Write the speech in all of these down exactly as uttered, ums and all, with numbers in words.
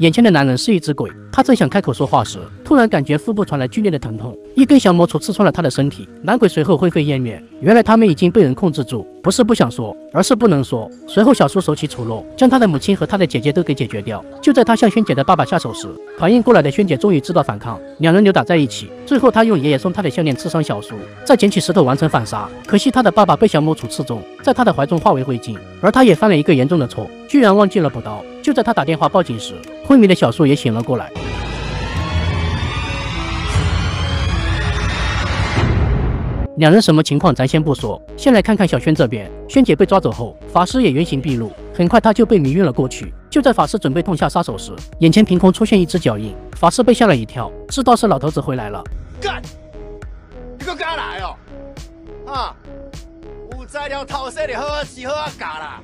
眼前的男人是一只鬼。他正想开口说话时，突然感觉腹部传来剧烈的疼痛，一根小魔杵刺穿了他的身体。男鬼随后灰飞烟灭。原来他们已经被人控制住，不是不想说，而是不能说。随后小叔手起楚落，将他的母亲和他的姐姐都给解决掉。就在他向萱姐的爸爸下手时，反应过来的萱姐终于知道反抗，两人扭打在一起。最后他用爷爷送他的项链刺伤小叔，再捡起石头完成反杀。可惜他的爸爸被小魔杵刺中，在他的怀中化为灰烬。而他也犯了一个严重的错，居然忘记了补刀。就在他打电话报警时，昏迷的小叔也醒了过来。两人什么情况咱先不说，先来看看小萱这边。萱姐被抓走后，法师也原形毕露，很快他就被迷晕了过去。就在法师准备痛下杀手时，眼前凭空出现一只脚印，法师被吓了一跳，知道是老头子回来了。 干，你个敢来哦？啊，有材料偷色的好是好啊假啦。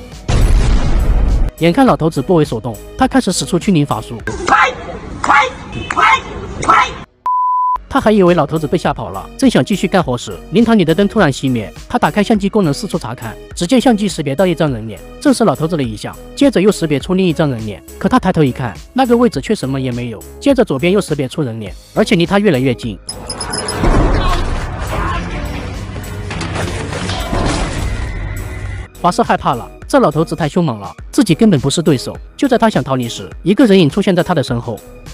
眼看老头子不为所动，他开始使出驱灵法术。 快快快快！ 他还以为老头子被吓跑了，正想继续干活时，灵堂里的灯突然熄灭。他打开相机功能四处查看，只见相机识别到一张人脸，正是老头子的遗像。接着又识别出另一张人脸，可他抬头一看，那个位置却什么也没有。接着左边又识别出人脸，而且离他越来越近。法师害怕了，这老头子太凶猛了，自己根本不是对手。就在他想逃离时，一个人影出现在他的身后。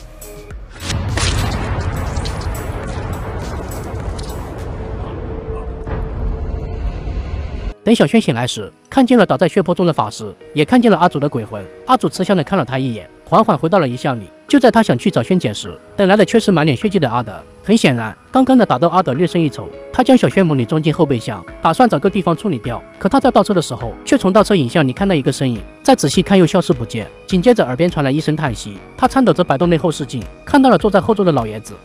等小萱醒来时，看见了倒在血泊中的法师，也看见了阿祖的鬼魂。阿祖慈祥地看了他一眼，缓缓回到了遗像里。就在他想去找萱姐时，等来的却是满脸血迹的阿德。很显然，刚刚的打斗阿德略胜一筹。他将小萱母女装进后备箱，打算找个地方处理掉。可他在倒车的时候，却从倒车影像里看到一个身影，再仔细看又消失不见。紧接着耳边传来一声叹息，他颤抖着摆动内后视镜，看到了坐在后座的老爷子。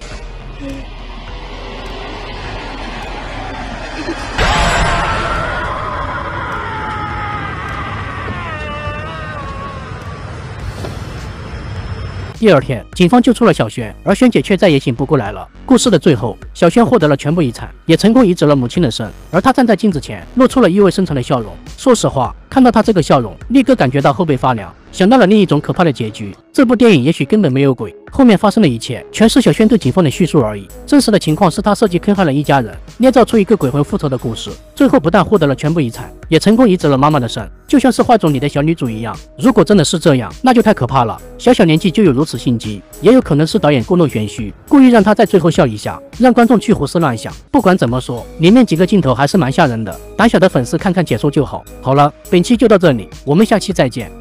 第二天，警方救出了小萱，而萱姐却再也醒不过来了。故事的最后，小萱获得了全部遗产，也成功移植了母亲的肾，而她站在镜子前，露出了意味深长的笑容。说实话，看到她这个笑容，立刻感觉到后背发凉，想到了另一种可怕的结局。这部电影也许根本没有鬼，后面发生的一切全是小萱对警方的叙述而已。真实的情况是她设计坑害了一家人，捏造出一个鬼魂复仇的故事，最后不但获得了全部遗产，也成功移植了妈妈的肾，就像是坏种里的小女主一样。如果真的是这样，那就太可怕了。小小年纪就有如此心机，也有可能是导演故弄玄虚，故意让她在最后笑一下，让观众去胡思乱想。不管怎么说，里面几个镜头还是蛮吓人的，胆小的粉丝看看解说就好。好了，本期就到这里，我们下期再见。